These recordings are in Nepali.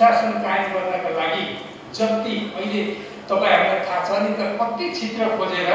सुशासन कायम गर्नका लागि जति अहिले तपाईहरुलाई थाहा छ नि त कति क्षेत्र खोजेर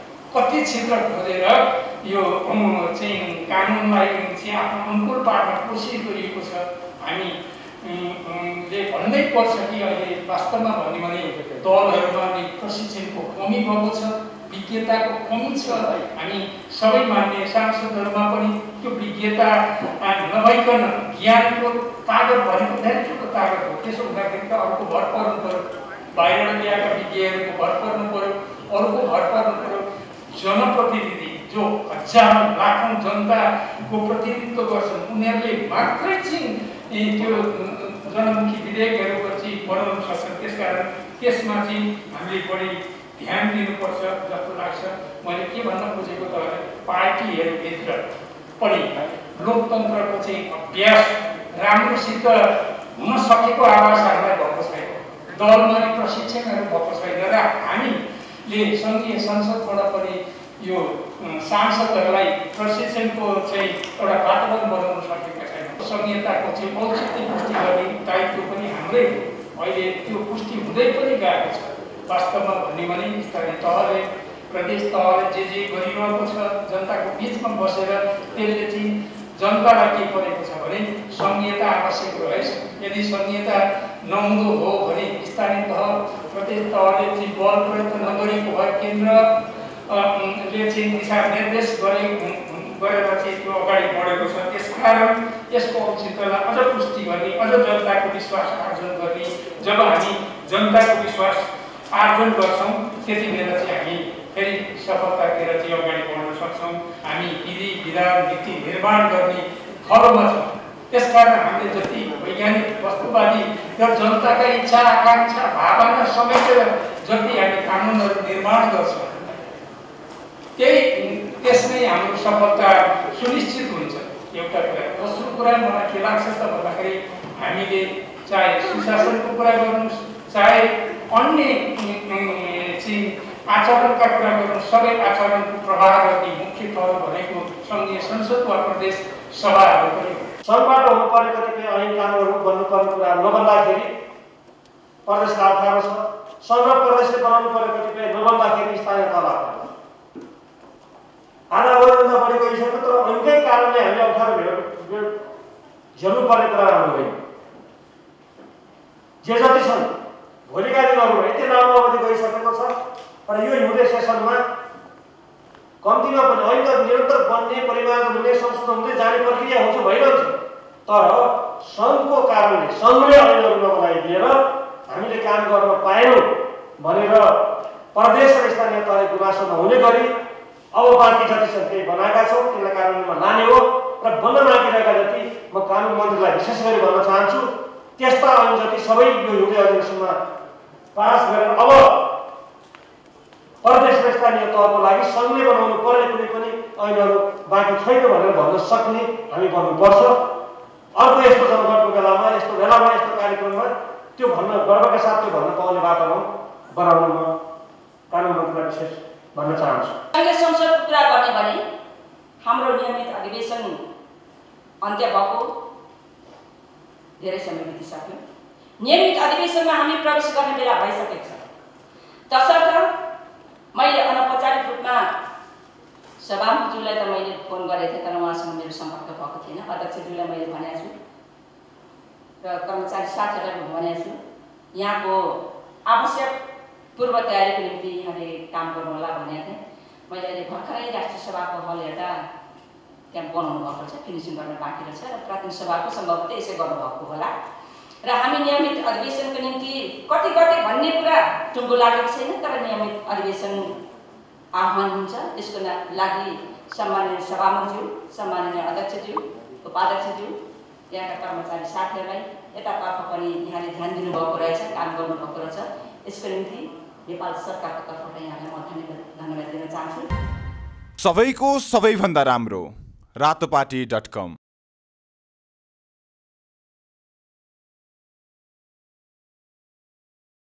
यो चाहिँ कानुनलाई चाहिँ आफ्नो अनुकूल पार्न कोसिस गरिएको छ। हामी ले भन्नै पर्छ कि अहिले वास्तवमा भन्ने भने दलहरुमा नै प्रशिक्षणको कमी भएको छ, विज्ञताको कमी छ। हामी सबै मान्ने सांसदहरुमा पनि त्यो विज्ञता नभइकन ज्ञानको तागत भनेको धेरै ठुलो तागत हो। त्यसो हुँदाखेरि त अरूको भर पर्नु पर्यो, बाहिरबाट ल्याएका विज्ञहरूको भर पर्नु पर्यो, अरूको भर पर्नु पर्यो। जनप्रतिनिधि जो हजारौं लाखौं जनताको प्रतिनिधित्व गर्छन् उनीहरूले मात्रै चाहिँ त्यो जनमुखी विधेयकहरू चाहिँ बनाउन सक्छन्। त्यसकारण त्यसमा चाहिँ हामीले बढी ध्यान दिनुपर्छ जस्तो लाग्छ। मैले के भन्न खोजेको त पार्टीहरूभित्र पनि लोकतन्त्रको चाहिँ अभ्यास राम्रोसित हुन सकेको आवासहरूलाई भएको छैन, दलमा प्रशिक्षणहरू भएको छैन र हामीले सङ्घीय संसदबाट पनि यो सांसदहरूलाई प्रशिक्षणको चाहिँ एउटा वातावरण बनाउन सकेका छैन। संहिताको चाहिँ औचित्य पुष्टि गर्ने दायित्व पनि हाम्रै अहिले त्यो पुष्टि हुँदै पनि गएको छ। वास्तवमा भन्ने भने स्थानीय तहले प्रदेश तहले जे गरिरहेको छ जनताको बिचमा बसेर त्यसले चाहिँ जनतालाई के परेको छ भने संहिता आवश्यक रहेछ। यदि संहिता नहुँदो हो भने स्थानीय तह प्रदेश तहले चाहिँ बल प्रयोग नगरेको भए केन्द्रले चाहिँ दिशानिर्देश गरेर चाहिँ त्यो अगाडि बढेको छ। त्यसकारण यसको औचित्यलाई अझ पुष्टि गर्ने, अझ जनताको विश्वास आर्जन गर्ने। जब हामी जनताको विश्वास आर्जन गर्छौँ त्यति बेला चाहिँ हामी फेरि सफलतातिर चाहिँ अगाडि बढ्न सक्छौँ। हामी विधि विधान नीति निर्माण गर्ने खबरमा छौँ। त्यसकारण हामीले जति वैज्ञानिक वस्तुवादी र जनताका इच्छा आकांक्षा भावना समेटेर जति हामी कानुनहरू निर्माण गर्छौँ त्यसमै हाम्रो सफलता सुनिश्चित हुन्छ। एउटा कुरा। दोस्रो कुरा मलाई के लाग्छ त भन्दाखेरि हामीले चाहे सुशासनको कुरा गर्नुहोस् चाहे अन्य चाहिँ आचरणका कुरा गर्नु, सबै आचरणको प्रभाव गर्ने मुख्य तह भनेको सङ्घीय संसद वा प्रदेश सभाहरू पनि हो। सङ्घबाट हुनुपर्ने कतिपय ऐन कानुनहरू बन्नुपर्ने कुरा नबन्दाखेरि प्रदेशलाई अप्ठ्यारो छ। सङ्घ र प्रदेशले बनाउनु पर्ने कतिपय नबन्दाखेरि स्थानीय तहलाई अप्ठ्यारो छ। आधा वर्षभन्दा बढी गइसक्यो तर ऐनकै कारणले हामीले अप्ठ्यारो झेल्नुपर्ने कुरा राम्रो होइन। जे जति छन् भोलिका दिनहरूमा यति लामो अवधि गइसकेको छ र यो हिउँदे सेसनमा कम्तीमा पनि ऐन त निरन्तर बन्ने परिमार्जन हुने संशोधन हुँदै जाने प्रक्रिया हुन्छ, भइरहन्छ। तर सङ्घको कारणले सङ्घले ऐनहरू नबनाइदिएर हामीले काम गर्न पाएनौँ भनेर प्रदेश र स्थानीय तहले गुनासो नहुने गरी अब बाँकी जति छन् त्यही बनाएका छौँ, त्यसलाई कानुनमा लाने हो। र बन्न बाँकिरहेका जति म कानुन मन्त्रीलाई विशेष गरी भन्न चाहन्छु, त्यस्ता ऐन जति सबै यो हिउँदे अधिवेशनमा पास गरेर अब प्रदेश र स्थानीय तहको लागि सङ्घले बनाउनु पर्ने कुनै पनि ऐनहरू बाँकी छैन भनेर भन्न सक्ने हामी बन्नुपर्छ। अर्को यस्तो जनगणको बेलामा, यस्तो बेलामा, यस्तो कार्यक्रममा त्यो भन्न गर्वका साथ त्यो भन्न पाउने वातावरण बनाउन म कानुन मन्त्रीलाई विशेष भन्न चाहन्छु। सङ्घीय संसदको कुरा गर्ने भने हाम्रो नियमित अधिवेशन अन्त्य भएको धेरै समय बितिसक्यो। नियमित अधिवेशनमा हामी प्रवेश गर्ने बेला भइसकेको छ। तसर्थ मैले अनौपचारिक रूपमा सभामुखज्यूलाई त मैले फोन गरेको थिएँ तर उहाँसँग मेरो सम्पर्क भएको थिएन। अध्यक्षज्यूलाई मैले भनेको छु र कर्मचारी साथीहरूलाई पनि भनेको छु, यहाँको आवश्यक पूर्व तयारीको निम्ति यहाँले काम गर्नुहोला भनेको थिएँ। मैले अहिले भर्खरै राष्ट्रिय सभाको हल हेर्दा त्यहाँ बनाउनु भएको छ, फिनिसिङ गर्न बाँकी रहेछ र प्राथमिक सभाको सम्भवतः यसै गर्नुभएको होला। र हामी नियमित अधिवेशनको निम्ति कति भन्ने कुरा टुङ्गो लागेको छैन, तर नियमित अधिवेशन आह्वान हुन्छ। त्यसको लागि सम्माननीय सभामुखज्यू, सम्माननीय अध्यक्षज्यू, उपाध्यक्षज्यू, यहाँका कर्मचारी साथीहरूलाई यतातर्फ पनि यहाँले ध्यान दिनुभएको रहेछ, काम गर्नुभएको रहेछ। यसको निम्ति नेपाल सरकारको तर्फबाट यहाँलाई म धन्यवाद दिन चाहन्छु। सबैको सबैभन्दा राम्रो रातोपाटी.com